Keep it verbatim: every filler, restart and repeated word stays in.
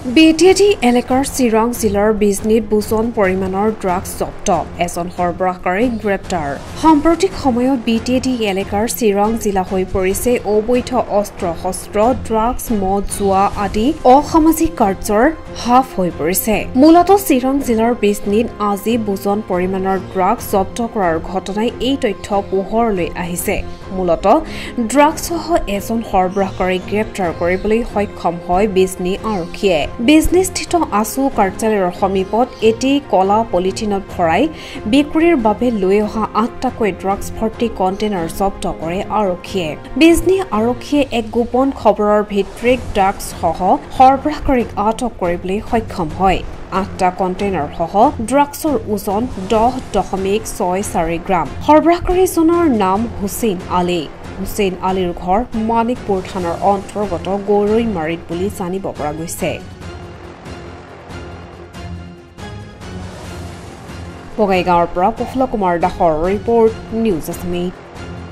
BTAD এলেকাৰ চিৰাং জিলাৰ বিজনীত বুজন পৰিমাণৰ ড্ৰাগছ জব্দ এজন সৰবৰাহকাৰী গ্ৰেপ্তাৰ সাম্প্ৰতিক সময়ত বিটিএডি এলেকাৰ চিৰাং জিলা হৈ পৰিছে অবৈধ অস্ত্ৰ শস্ত্ৰ ড্ৰাগছ মদ জুৱা আদি অসামাজিক কাৰ্যৰ হাফ হৈ পৰিছে মূলতঃ চিৰাং জিলাৰ বিজনীত আজি বুজন পৰিমাণৰ ড্ৰাগছ জব্দ কৰাৰ ঘটনাই এই তথ্য পোহৰলৈ আহিছে মূলতঃ ড্ৰাগছসহ এজন সৰবৰাহকাৰী গ্ৰেপ্তাৰ কৰিবলৈ সক্ষম হয় বিজনী আৰক্ষীয়ে বিজনেস্থিত আছু কাৰ্যালয়ৰ সমীপত এটি কলা পলিথিনত ভৰাই বিক্ৰীৰ বাবে লৈ অহা আঠটাকৈ ড্ৰাগছ ভৰ্তি কণ্টেইনাৰ জব্দ কৰে আৰক্ষীয়ে বিজনী আৰক্ষীয়ে এক গোপন খবৰৰ ভিত্তিত ড্ৰাগছসহ সৰবৰাহকাৰীক আটক কৰিবলৈ সক্ষম হয় আঠটা কণ্টেইনাৰ সহ ড্ৰাগছৰ ওজন দহ দশমিক ছয় চাৰি গ্ৰাম সৰবৰাহকাৰীজনৰ নাম হুছেইন আলী হুছেইন আলীৰ ঘৰ মানিকপুৰ থানাৰ অন্তৰ্গত গৰৈমাৰীত বুলি জানিব পৰা গৈছে বঙাইগাঁৱৰ পৰা প্ৰফুল্ল কুমাৰ দাসৰ ৰিপৰ্ট নিউজ আছামী।